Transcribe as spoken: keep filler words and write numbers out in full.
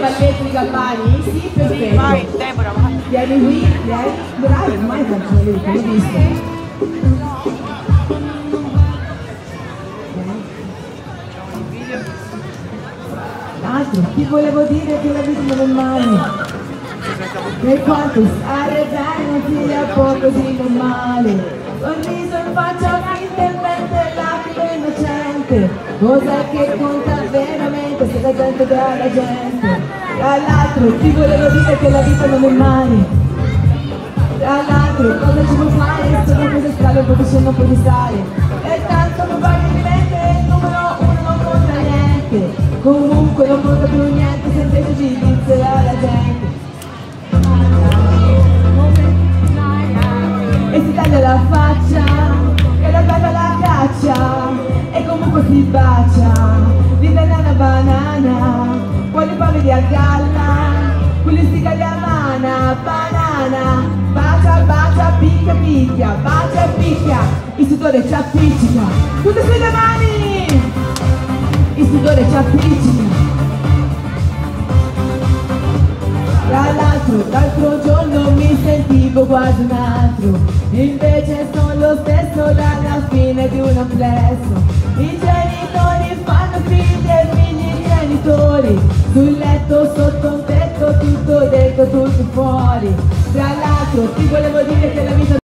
balletto di Gabbani? Sì, perfetto. Vai, Deborah, vai. Vieni qui, vieni. Bravo, ormai faccio le l'ho visto. L'altro, ti volevo dire che la vita non è male. Per quanto stare bene non ti è poco così normale. Sorriso in faccia fintalmente lacrime innocente. Cos'è che conta veramente se la gente dà la gente? Tra l'altro ti volevo dire che la vita non è male. Tra l'altro cosa ci può fare? Sono cose strane, un po' di scena, un po' di sale. E tanto probabilmente il numero uno non conta niente. Comunque non conta più niente se invece ci inizierà la gente. E si taglia la faccia, e la taglia la caccia, e comunque si bacia. L'italiana è una banana, poi le pave di a galla, quelli si caglia a mana, banana. Bacia, bacia, picchia, picchia, bacia e picchia, il sudore ci appiccica. Tutte sulle mani! Il sudore ci appiccica. Tra l'altro, l'altro giorno mi sentivo quasi un altro, invece sono lo stesso dalla fine di un amplesso. I genitori fanno figli e figli genitori, sul letto, sotto un tetto, tutto dentro, tutto fuori. Tra l'altro ti volevo dire che la vita